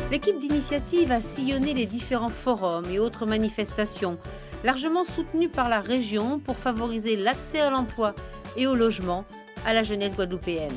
L'équipe d'initiative a sillonné les différents forums et autres manifestations, largement soutenues par la région pour favoriser l'accès à l'emploi et au logement à la jeunesse guadeloupéenne.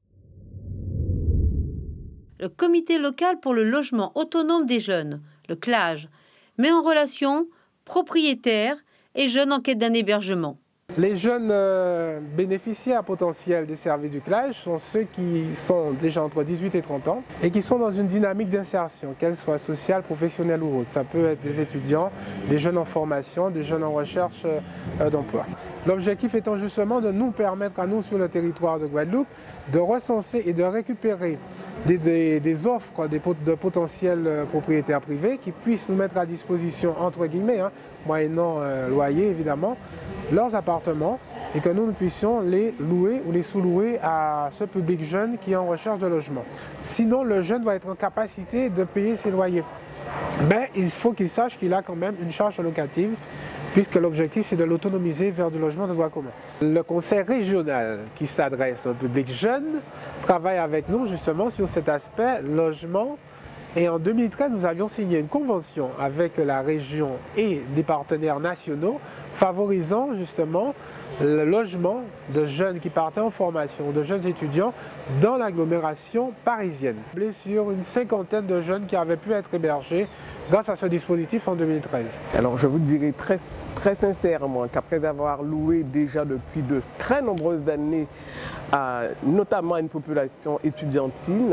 Le comité local pour le logement autonome des jeunes, le CLAJ, met en relation propriétaires et jeunes en quête d'un hébergement. Les jeunes bénéficiaires potentiels des services du CLAJ sont ceux qui sont déjà entre 18 et 30 ans et qui sont dans une dynamique d'insertion, qu'elle soit sociale, professionnelle ou autre. Ça peut être des étudiants, des jeunes en formation, des jeunes en recherche d'emploi. L'objectif étant justement de nous permettre à nous sur le territoire de Guadeloupe de recenser et de récupérer des offres de potentiels propriétaires privés qui puissent nous mettre à disposition, entre guillemets, moyennant loyer évidemment, leurs appartements et que nous puissions les louer ou les sous-louer à ce public jeune qui est en recherche de logement. Sinon, le jeune va être en capacité de payer ses loyers. Mais il faut qu'il sache qu'il a quand même une charge locative puisque l'objectif c'est de l'autonomiser vers du logement de droit commun. Le conseil régional qui s'adresse au public jeune travaille avec nous justement sur cet aspect logement. Et en 2013, nous avions signé une convention avec la région et des partenaires nationaux favorisant justement le logement de jeunes qui partaient en formation, de jeunes étudiants dans l'agglomération parisienne. Sur une cinquantaine de jeunes qui avaient pu être hébergés grâce à ce dispositif en 2013. Alors je vous dirais très sincèrement qu'après avoir loué déjà depuis de très nombreuses années, notamment à une population étudiantine,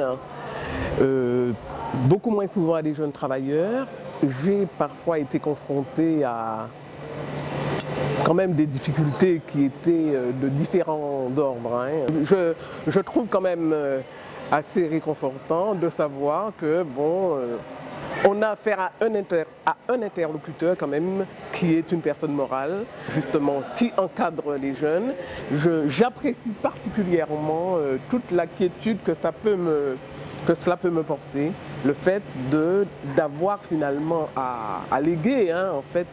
beaucoup moins souvent à des jeunes travailleurs, j'ai parfois été confronté à quand même des difficultés qui étaient de différents ordres. Je trouve quand même assez réconfortant de savoir que on a affaire à un interlocuteur quand même qui est une personne morale, justement, qui encadre les jeunes. J'apprécie particulièrement toute la quiétude que cela peut me porter, le fait d'avoir finalement à léguer en fait,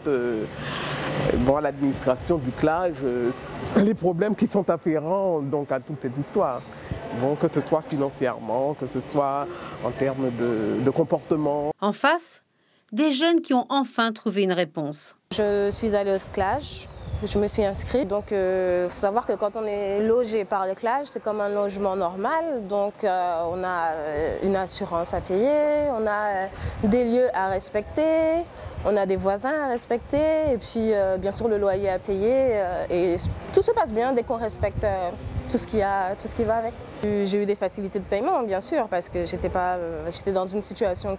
à l'administration du CLAJ les problèmes qui sont afférents donc, à toute cette histoire. Bon, que ce soit financièrement, que ce soit en termes de comportement. En face, des jeunes qui ont enfin trouvé une réponse. Je suis allée au CLAJ. Je me suis inscrite, donc il faut savoir que quand on est logé par le CLAJ, c'est comme un logement normal, donc on a une assurance à payer, on a des lieux à respecter, on a des voisins à respecter et puis bien sûr le loyer à payer et tout se passe bien dès qu'on respecte tout ce qui va avec. J'ai eu des facilités de paiement bien sûr parce que j'étais dans une situation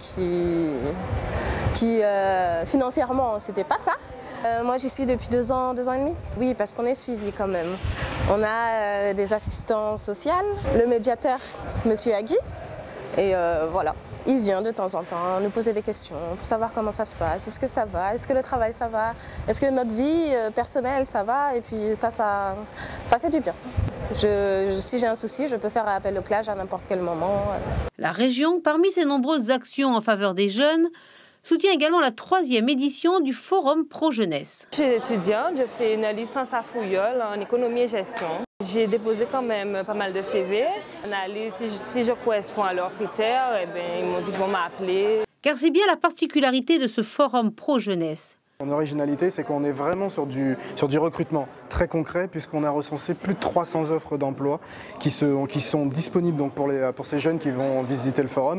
qui financièrement c'était pas ça. Moi j'y suis depuis 2 ans et demi. Oui, parce qu'on est suivi quand même. On a des assistants sociaux, le médiateur, monsieur Agui, et voilà. Il vient de temps en temps nous poser des questions pour savoir comment ça se passe, est-ce que ça va, est-ce que le travail ça va, est-ce que notre vie personnelle ça va, et puis ça fait du bien. Si j'ai un souci, je peux faire appel au CLAJ à n'importe quel moment. La région, parmi ses nombreuses actions en faveur des jeunes, soutient également la 3e édition du Forum Pro Jeunesse. Je suis étudiante, je fais une licence à Fouillol en économie et gestion. J'ai déposé quand même pas mal de CV. Si je corresponds à leurs critères, ils m'ont dit qu'ils vont m'appeler. Car c'est bien la particularité de ce Forum Pro Jeunesse. Son originalité, c'est qu'on est vraiment sur du recrutement très concret, puisqu'on a recensé plus de 300 offres d'emploi qui sont disponibles donc pour ces jeunes qui vont visiter le forum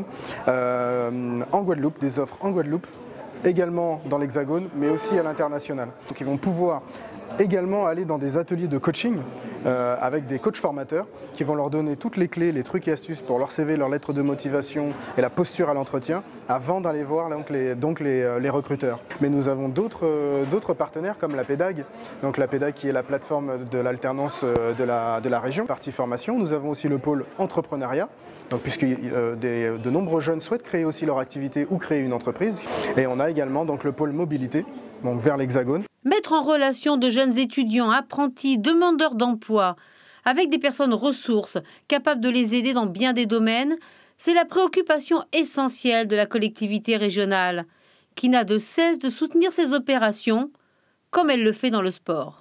en Guadeloupe, des offres en Guadeloupe, également dans l'Hexagone, mais aussi à l'international. Donc ils vont pouvoir également aller dans des ateliers de coaching avec des coachs formateurs qui vont leur donner toutes les clés, les trucs et astuces pour leur CV, leur lettre de motivation et la posture à l'entretien avant d'aller voir les recruteurs. Mais nous avons d'autres partenaires comme la PEDAG, donc la PEDAG qui est la plateforme de l'alternance de la région. Partie formation, nous avons aussi le pôle entrepreneuriat. Donc, puisque de nombreux jeunes souhaitent créer aussi leur activité ou créer une entreprise. Et on a également donc, le pôle mobilité, donc vers l'Hexagone. Mettre en relation de jeunes étudiants, apprentis, demandeurs d'emploi, avec des personnes ressources, capables de les aider dans bien des domaines, c'est la préoccupation essentielle de la collectivité régionale, qui n'a de cesse de soutenir ces opérations, comme elle le fait dans le sport.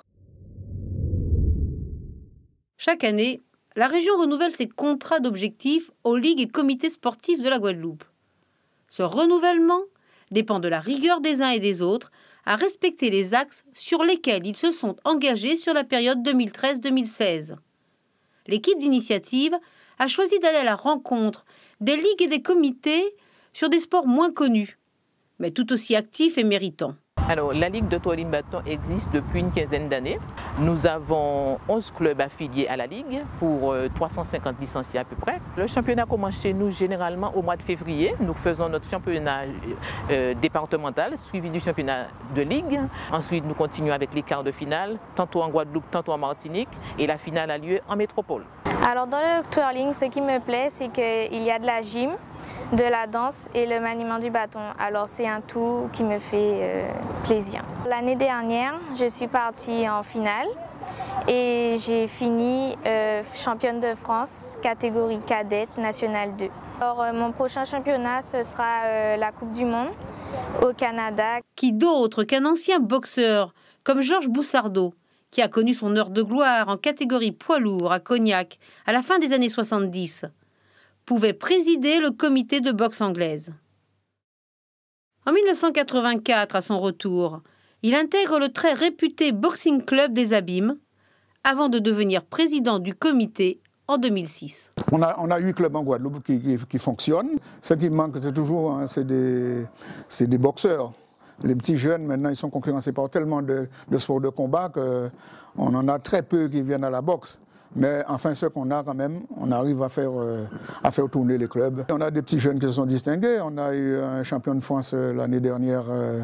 Chaque année, la région renouvelle ses contrats d'objectifs aux ligues et comités sportifs de la Guadeloupe. Ce renouvellement dépend de la rigueur des uns et des autres à respecter les axes sur lesquels ils se sont engagés sur la période 2013-2016. L'équipe d'initiative a choisi d'aller à la rencontre des ligues et des comités sur des sports moins connus, mais tout aussi actifs et méritants. Alors, la Ligue de Tourling Bâton existe depuis une quinzaine d'années. Nous avons 11 clubs affiliés à la Ligue pour 350 licenciés à peu près. Le championnat commence chez nous généralement au mois de février. Nous faisons notre championnat départemental, suivi du championnat de Ligue. Ensuite, nous continuons avec les quarts de finale, tantôt en Guadeloupe, tantôt en Martinique. Et la finale a lieu en métropole. Alors dans le twirling, ce qui me plaît, c'est qu'il y a de la gym, de la danse et le maniement du bâton. Alors c'est un tout qui me fait plaisir. L'année dernière, je suis partie en finale et j'ai fini championne de France, catégorie cadette, nationale 2. Alors mon prochain championnat, ce sera la Coupe du Monde au Canada. Qui d'autre qu'un ancien boxeur comme Georges Boussardeau, qui a connu son heure de gloire en catégorie poids lourd à Cognac à la fin des années 70, pouvait présider le comité de boxe anglaise. En 1984, à son retour, il intègre le très réputé Boxing Club des Abîmes, avant de devenir président du comité en 2006. On a 8 clubs en Guadeloupe qui fonctionnent. Ce qui manque, c'est toujours c'est des boxeurs. Les petits jeunes, maintenant, ils sont concurrencés par tellement de sports de combat qu'on en a très peu qui viennent à la boxe. Mais enfin, ce qu'on a quand même, on arrive à faire tourner les clubs. On a des petits jeunes qui se sont distingués. On a eu un champion de France l'année dernière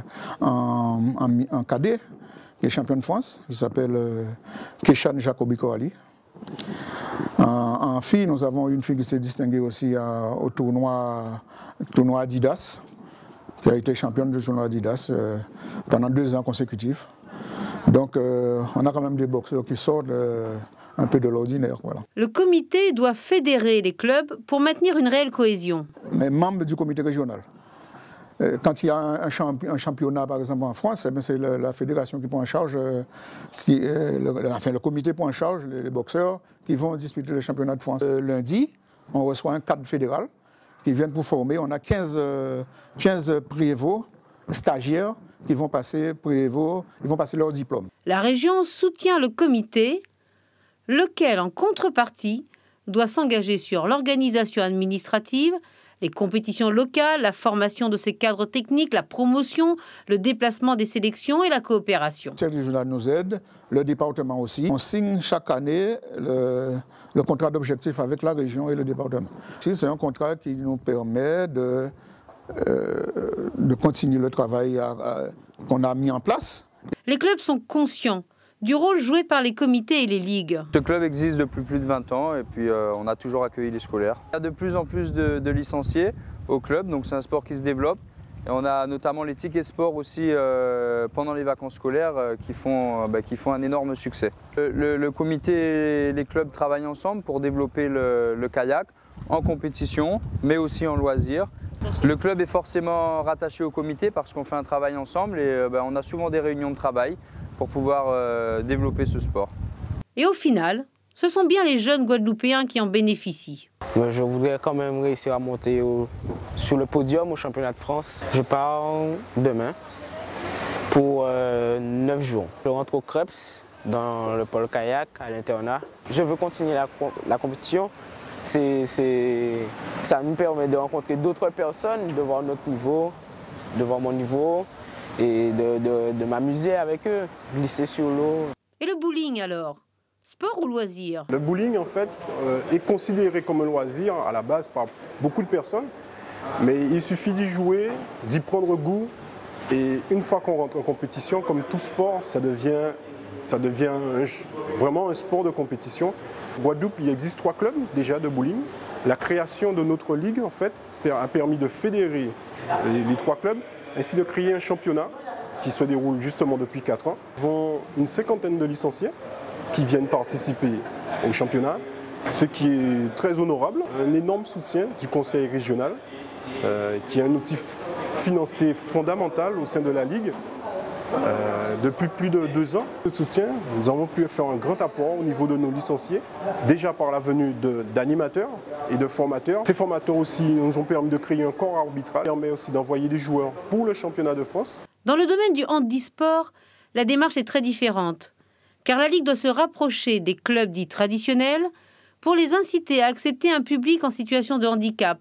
en cadet, qui est champion de France, qui s'appelle Keshan Jacobi-Koali. En filles, nous avons une fille qui s'est distinguée aussi au tournoi Adidas, qui a été championne du tournoi Adidas pendant 2 ans consécutifs. Donc on a quand même des boxeurs qui sortent un peu de l'ordinaire. Voilà. Le comité doit fédérer les clubs pour maintenir une réelle cohésion. Mais membre du comité régional. Quand il y a un championnat, par exemple en France, c'est la fédération qui prend en charge, le comité prend en charge les boxeurs qui vont disputer le championnat de France. Lundi, on reçoit un cadre fédéral qui viennent pour former. On a 15 prévôts, stagiaires, qui vont passer prévôts, ils vont passer leur diplôme. La région soutient le comité, lequel, en contrepartie, doit s'engager sur l'organisation administrative, les compétitions locales, la formation de ses cadres techniques, la promotion, le déplacement des sélections et la coopération. Le service régional nous aide, le département aussi. On signe chaque année le contrat d'objectif avec la région et le département. C'est un contrat qui nous permet de continuer le travail qu'on a mis en place. Les clubs sont conscients du rôle joué par les comités et les ligues. Ce club existe depuis plus de 20 ans et puis on a toujours accueilli les scolaires. Il y a de plus en plus de licenciés au club, donc c'est un sport qui se développe. Et on a notamment les tickets sport aussi pendant les vacances scolaires qui font un énorme succès. Le comité et les clubs travaillent ensemble pour développer le kayak en compétition, mais aussi en loisir. Le club est forcément rattaché au comité parce qu'on fait un travail ensemble et on a souvent des réunions de travail pour pouvoir développer ce sport. Et au final, ce sont bien les jeunes Guadeloupéens qui en bénéficient. Je voudrais quand même réussir à monter sur le podium au championnat de France. Je pars demain pour 9 jours. Je rentre au CREPS dans le pôle kayak à l'internat. Je veux continuer la compétition. Ça nous permet de rencontrer d'autres personnes, de voir notre niveau, de voir mon niveau et de m'amuser avec eux, glisser sur l'eau. Et le bowling alors? Sport ou loisir? Le bowling en fait est considéré comme un loisir à la base par beaucoup de personnes, mais il suffit d'y jouer, d'y prendre goût et une fois qu'on rentre en compétition, comme tout sport, ça devient vraiment un sport de compétition. En Guadeloupe, il existe 3 clubs déjà de bowling. La création de notre ligue en fait a permis de fédérer les 3 clubs, ainsi de créer un championnat qui se déroule justement depuis 4 ans. Nous avons une 50aine de licenciés qui viennent participer au championnat, ce qui est très honorable. Un énorme soutien du conseil régional, qui est un outil financier fondamental au sein de la Ligue. Depuis plus de 2 ans de soutien, nous avons pu faire un grand apport au niveau de nos licenciés, déjà par la venue d'animateurs et de formateurs. Ces formateurs aussi nous ont permis de créer un corps arbitral, permet aussi d'envoyer des joueurs pour le championnat de France. Dans le domaine du handisport, la démarche est très différente, car la Ligue doit se rapprocher des clubs dits traditionnels pour les inciter à accepter un public en situation de handicap.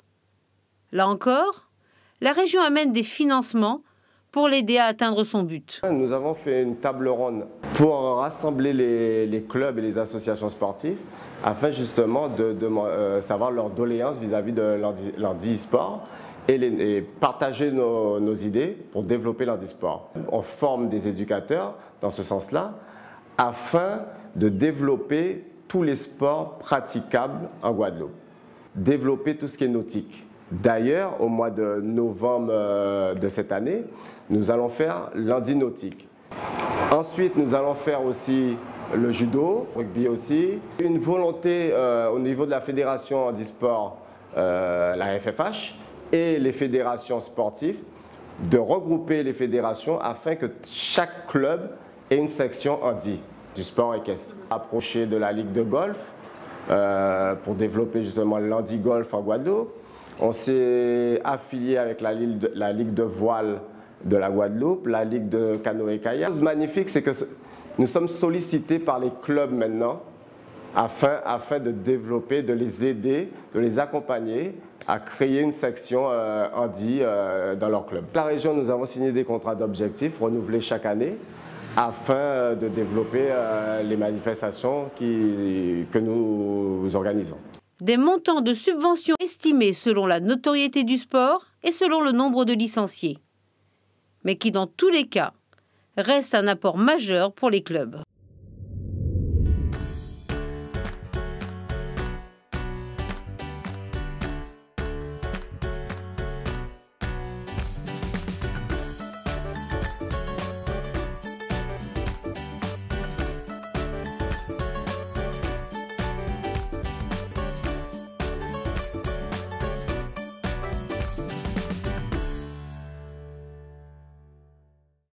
Là encore, la région amène des financements pour l'aider à atteindre son but. Nous avons fait une table ronde pour rassembler les clubs et les associations sportives afin justement de savoir leurs doléances vis-à-vis de l'handisport et partager nos idées pour développer l'handisport. On forme des éducateurs dans ce sens-là afin de développer tous les sports praticables en Guadeloupe, développer tout ce qui est nautique. D'ailleurs, au mois de novembre de cette année, nous allons faire l'handi nautique. Ensuite, nous allons faire aussi le judo, rugby aussi. Une volonté au niveau de la fédération handisport, la FFH, et les fédérations sportives, de regrouper les fédérations afin que chaque club ait une section handi du sport équestre. Approcher de la ligue de golf pour développer justement l'handi golf en Guadeloupe. On s'est affilié avec la ligue de voile de la Guadeloupe, la ligue de canoë-kayak. Ce qui est magnifique, c'est que nous sommes sollicités par les clubs maintenant afin de développer, de les aider, de les accompagner à créer une section handi dans leur club. La région, nous avons signé des contrats d'objectifs renouvelés chaque année afin de développer les manifestations que nous organisons. Des montants de subventions estimés selon la notoriété du sport et selon le nombre de licenciés, mais qui dans tous les cas restent un apport majeur pour les clubs.